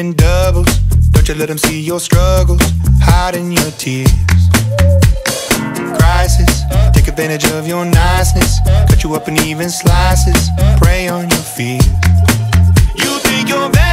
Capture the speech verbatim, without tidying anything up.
in doubles. Don't you let them see your struggles, hiding your tears. Crisis, take advantage of your niceness, cut you up in even slices, prey on your fears. You think you're better